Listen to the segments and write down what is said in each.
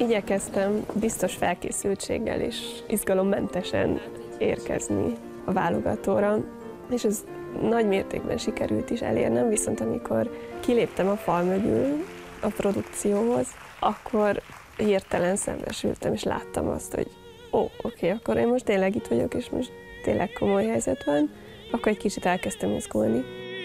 Igyekeztem biztos felkészültséggel és izgalommentesen érkezni a válogatóra, és ez nagy mértékben sikerült is elérnem, viszont amikor kiléptem a fal mögül a produkcióhoz, akkor hirtelen szembesültem, és láttam azt, hogy oké, akkor én most tényleg itt vagyok, és most tényleg komoly helyzet van, akkor egy kicsit elkezdtem izgulni.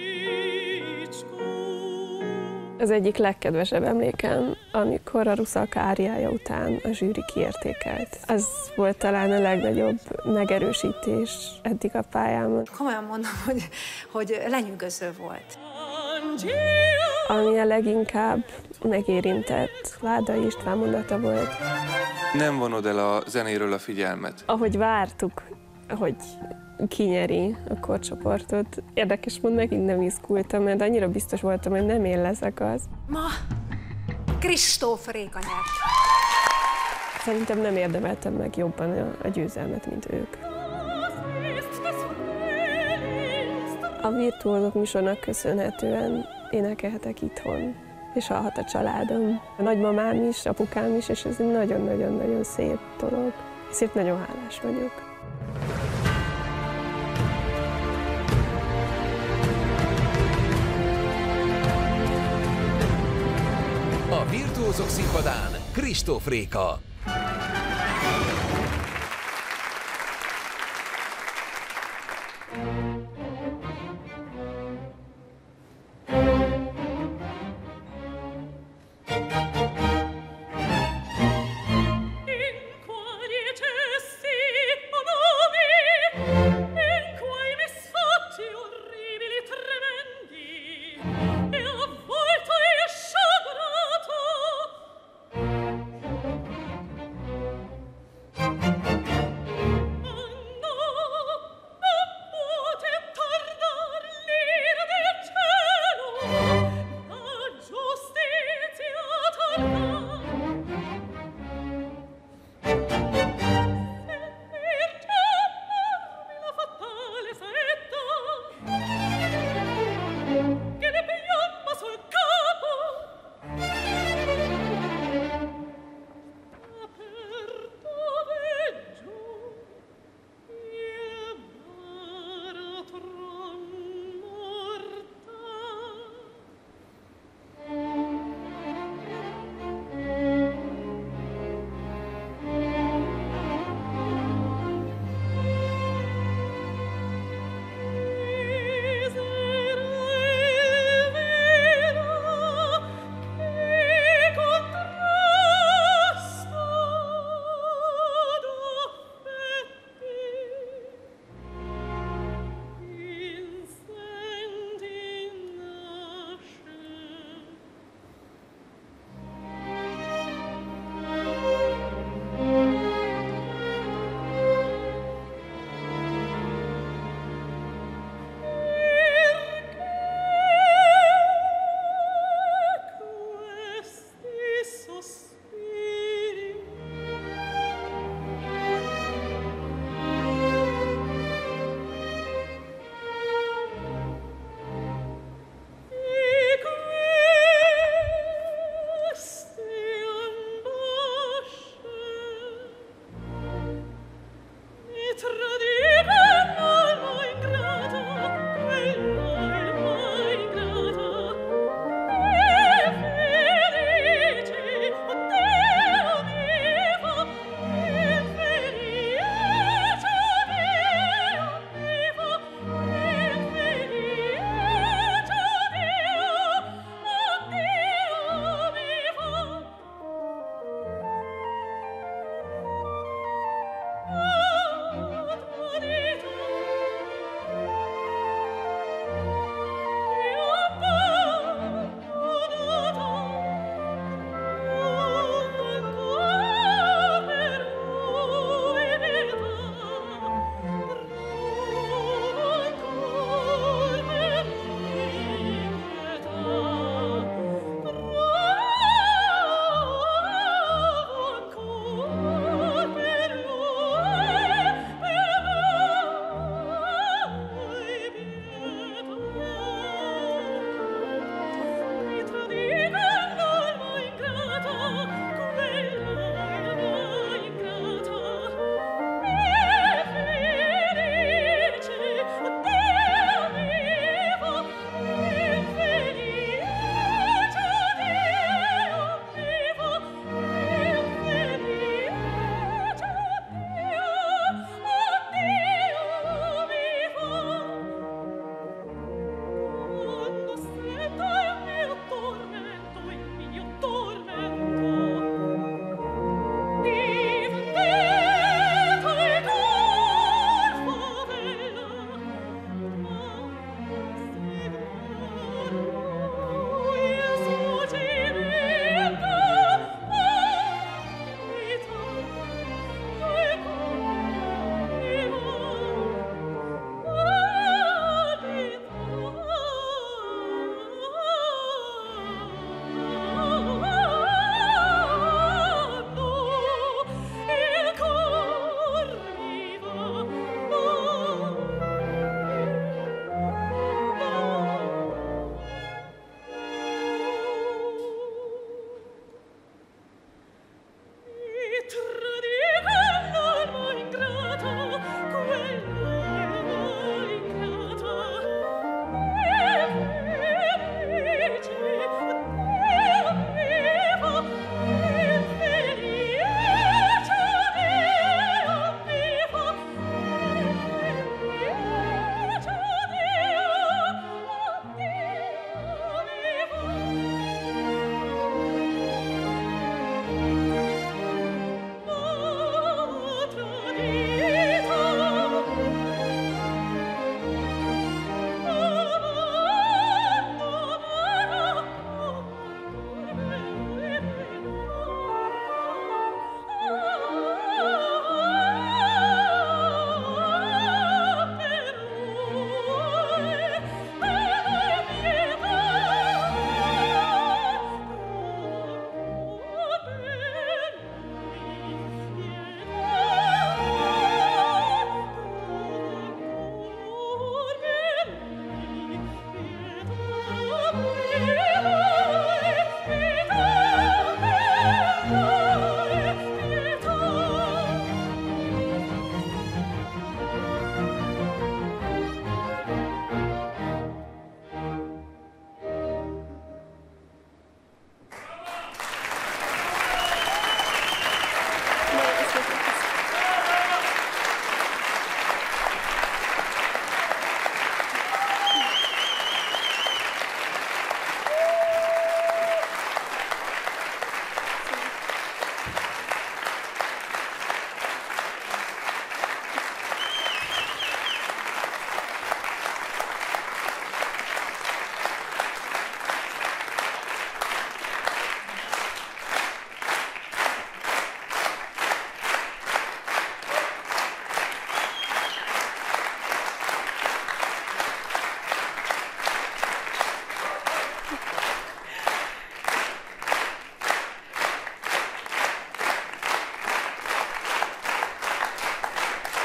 Az egyik legkedvesebb emlékem, amikor a Rusalka áriája után a zsűri kiértékelt. Ez volt talán a legnagyobb megerősítés eddig a pályámon. Komolyan mondom, hogy lenyűgöző volt. Ami a leginkább megérintett Ládai István mondata volt. Nem vonod el a zenéről a figyelmet. Ahogy vártuk, hogy kinyeri a korcsoportot. Érdekes módon megint nem izgultam, mert annyira biztos voltam, hogy nem én leszek az. Ma Kristóf Réka nyert. Szerintem nem érdemeltem meg jobban a győzelmet, mint ők. A Virtuózok műsornak köszönhetően énekelhetek itthon, és hallhat a családom. A nagymamám is, apukám is, és ez egy nagyon-nagyon-nagyon szép dolog. Ezért nagyon hálás vagyok. A Virtuózok színpadán Kristóf Réka.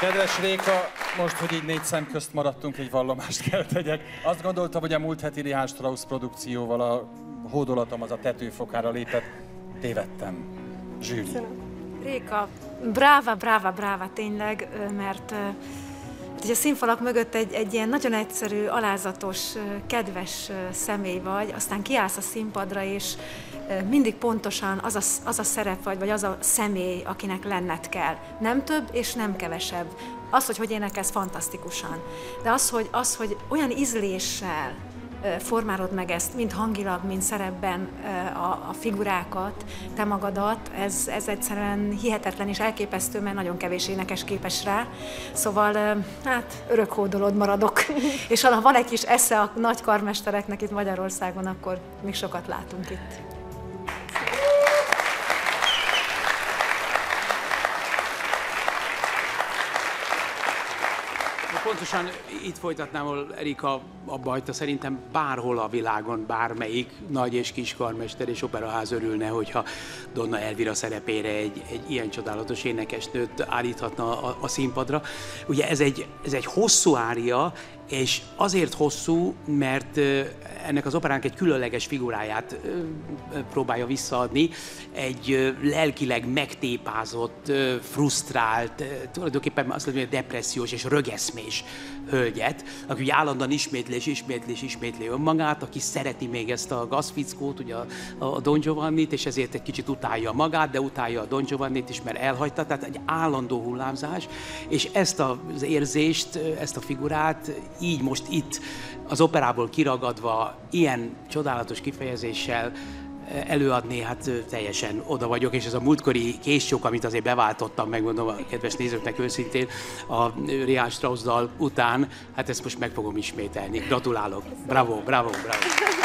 Kedves Réka, most, hogy így 4 szem közt maradtunk, egy vallomást kell tegyek. Azt gondoltam, hogy a múlt heti Richard Strauss produkcióval a hódolatom az a tetőfokára lépett. Tévedtem. Zsűri. Réka, bráva, bráva, bráva tényleg, mert a színfalak mögött egy ilyen nagyon egyszerű, alázatos, kedves személy vagy, aztán kiállsz a színpadra, és mindig pontosan az a szerep vagy az a személy, akinek lenned kell. Nem több és nem kevesebb. Az, hogy énekelsz, fantasztikusan. De az, hogy olyan ízléssel formálod meg ezt, mind hangilag, mind szerepben a figurákat, te magadat, ez egyszerűen hihetetlen és elképesztő, mert nagyon kevés énekes képes rá. Szóval, hát örök hódolód maradok. És ha van egy kis esze a nagy karmestereknek itt Magyarországon, akkor még sokat látunk itt. Pontosan itt folytatnám, ahol Erika abba hagyta, szerintem bárhol a világon, bármelyik nagy és kis karmester és operaház örülne, hogyha Donna Elvira szerepére egy ilyen csodálatos énekesnőt állíthatna a színpadra. Ugye ez egy hosszú ária, és azért hosszú, mert ennek az operának egy különleges figuráját próbálja visszaadni, egy lelkileg megtépázott, frusztrált, tulajdonképpen azt mondom, hogy depressziós és rögeszmés hölgyet, aki ugye állandóan ismétli önmagát, aki szereti még ezt a gazfickót, ugye a Don Giovannit, és ezért egy kicsit utálja magát, de utálja a Don Giovannit is, mert elhagyta, tehát egy állandó hullámzás, és ezt az érzést, ezt a figurát így most itt az operából kiragadva, ilyen csodálatos kifejezéssel előadni, hát teljesen oda vagyok, és ez a múltkori késsok, amit azért beváltottam, megmondom a kedves nézőknek őszintén, a Richard Strauss dal után, hát ezt most meg fogom ismételni. Gratulálok! Bravo, bravo, bravo!